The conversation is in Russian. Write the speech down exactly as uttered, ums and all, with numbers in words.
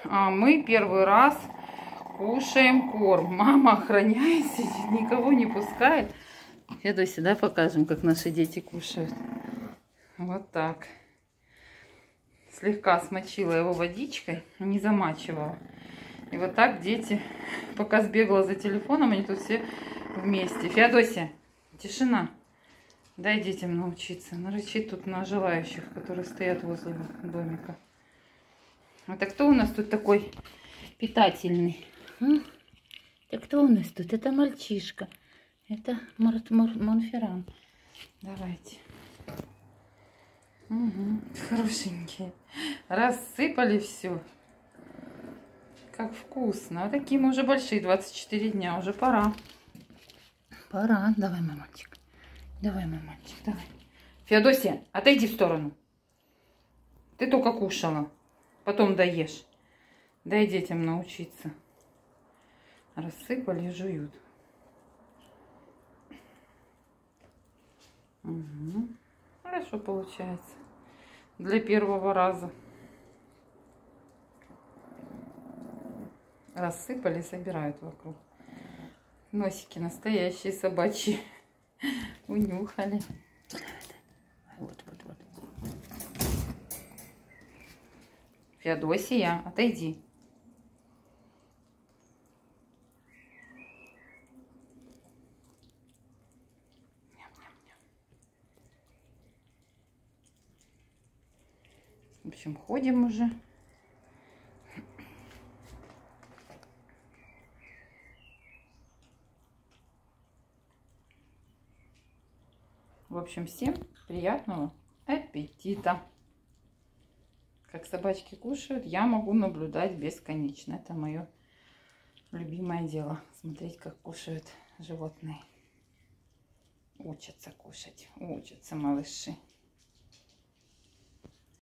а мы первый раз кушаем корм. Мама охраняет, сидит, никого не пускает. Федосе, да, покажем, как наши дети кушают. Вот так. Слегка смочила его водичкой, не замачивала. И вот так дети, пока сбегала за телефоном, они тут все вместе. Феодосия, тишина. Дай детям научиться. Она рычит тут на желающих, которые стоят возле домика. Это кто у нас тут такой питательный? М? Это кто у нас тут? Это мальчишка. Это Мор Мор Монферран. Давайте. Угу. Хорошенькие. Рассыпали все. Как вкусно. А такие мы уже большие, двадцать четыре дня. Уже пора. Пора. Давай, мамочек. Давай, мамочек, давай. Феодосия, отойди в сторону. Ты только кушала. Потом доешь. Дай детям научиться. Рассыпали и жуют. Угу. Хорошо получается. Для первого раза. Рассыпали, собирают вокруг. Носики настоящие собачьи. Унюхали. Вот, вот, вот. Феодосия, отойди. В общем, ходим уже. В общем, всем приятного аппетита. Как собачки кушают, я могу наблюдать бесконечно. Это мое любимое дело. Смотреть, как кушают животные. Учатся кушать, учатся малыши.